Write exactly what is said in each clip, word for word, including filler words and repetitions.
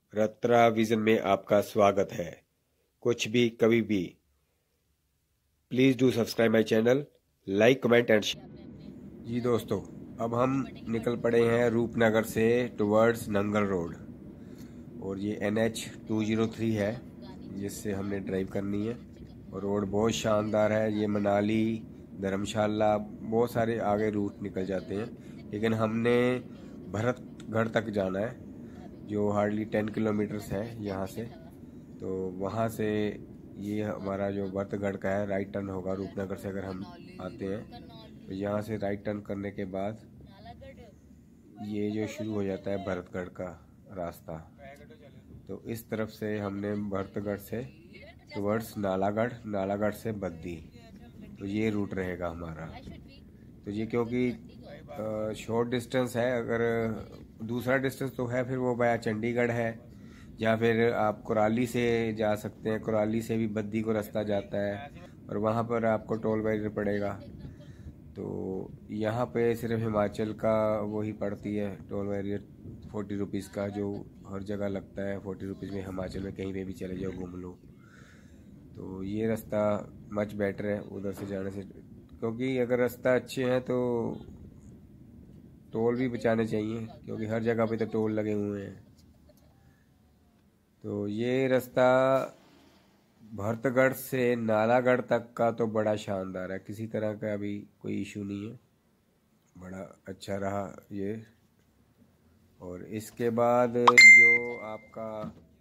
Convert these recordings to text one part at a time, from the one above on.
Ratra vision में आपका स्वागत है। कुछ भी कभी भी, please do subscribe my channel, like comment and share. जी दोस्तों, अब हम निकल पड़े हैं रूपनगर से टुवर्ड्स नंगल रोड, और ये N H two zero three है जिससे हमने ड्राइव करनी है। और रोड बहुत शानदार है। ये मनाली, धर्मशाला, बहुत सारे आगे रूट निकल जाते हैं, लेकिन हमने भरतगढ़ तक जाना है जो हार्डली टेन किलोमीटर्स है यहाँ से। तो वहाँ से ये हमारा जो भरतगढ़ का है, राइट टर्न होगा रूपनगर से अगर हम आते हैं। तो यहाँ से राइट टर्न करने के बाद ये जो शुरू हो जाता है भरतगढ़ का रास्ता। तो इस तरफ से हमने भरतगढ़ से टुवर्ड्स नालागढ़, नालागढ़ से बद्दी, तो ये रूट रहेगा हमारा। तो ये क्योंकि शॉर्ट डिस्टेंस है, अगर दूसरा डिस्टेंस तो है फिर वो बाया चंडीगढ़ है, या फिर आप कुराली से जा सकते हैं। कुराली से भी बद्दी को रास्ता जाता है और वहाँ पर आपको टोल बैरियर पड़ेगा। तो यहाँ पे सिर्फ हिमाचल का वही पड़ती है टोल बैरियर फोर्टी रुपीज़ का, जो हर जगह लगता है फोर्टी रुपीज़ में। हिमाचल में कहीं पे भी चले जाओ, घूम लो। तो ये रास्ता मच बेटर है उधर से जाने से, क्योंकि अगर रास्ता अच्छे हैं तो टोल भी बचाने चाहिए, क्योंकि हर जगह पे तो टोल लगे हुए हैं। तो ये रास्ता भरतगढ़ से नालागढ़ तक का तो बड़ा शानदार है, किसी तरह का अभी कोई इशू नहीं है, बड़ा अच्छा रहा ये। और इसके बाद जो आपका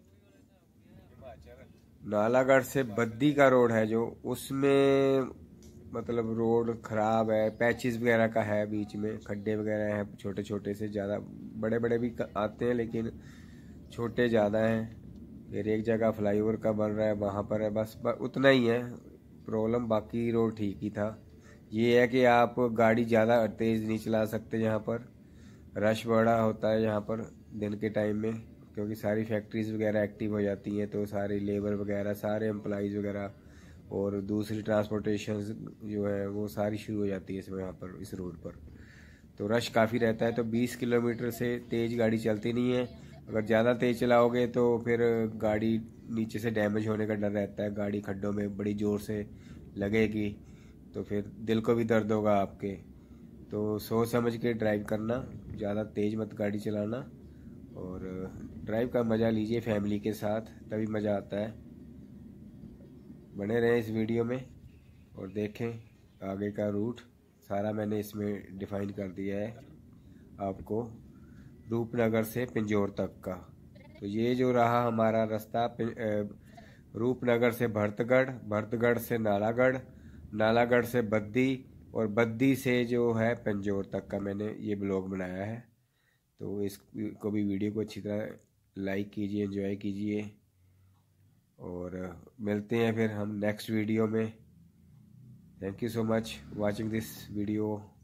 नालागढ़ से बद्दी का रोड है, जो उसमें मतलब रोड खराब है, पैचेस वगैरह का है, बीच में खड्डे वगैरह हैं छोटे छोटे से, ज़्यादा बड़े बड़े भी आते हैं लेकिन छोटे ज़्यादा हैं। फिर एक जगह फ्लाईओवर का बन रहा है, वहाँ पर है, बस उतना ही है प्रॉब्लम, बाकी रोड ठीक ही था। ये है कि आप गाड़ी ज़्यादा तेज़ नहीं चला सकते, यहाँ पर रश बड़ा होता है यहाँ पर दिन के टाइम में, क्योंकि सारी फैक्ट्रीज वगैरह एक्टिव हो जाती हैं। तो सारी लेबर वगैरह, सारे एम्प्लॉइज़ वगैरह और दूसरी ट्रांसपोर्टेशन जो है वो सारी शुरू हो जाती है इसमें, यहाँ पर इस रोड पर। तो रश काफ़ी रहता है। तो बीस किलोमीटर से तेज़ गाड़ी चलती नहीं है। अगर ज़्यादा तेज़ चलाओगे तो फिर गाड़ी नीचे से डैमेज होने का डर रहता है, गाड़ी खड्डों में बड़ी ज़ोर से लगेगी तो फिर दिल को भी दर्द होगा आपके। तो सोच समझ के ड्राइव करना, ज़्यादा तेज़ मत गाड़ी चलाना, और ड्राइव का मज़ा लीजिए फैमिली के साथ, तभी मज़ा आता है। बने रहें इस वीडियो में और देखें आगे का रूट, सारा मैंने इसमें डिफ़ाइन कर दिया है आपको, रूपनगर से पिंजौर तक का। तो ये जो रहा हमारा रास्ता, रूपनगर से भरतगढ़, भरतगढ़ से नालागढ़, नालागढ़ से बद्दी, और बद्दी से जो है पिंजौर तक का मैंने ये ब्लॉग बनाया है। तो इसको भी, वीडियो को अच्छी तरह लाइक कीजिए, एंजॉय कीजिए, और मिलते हैं फिर हम नेक्स्ट वीडियो में। Thank you so much watching this video.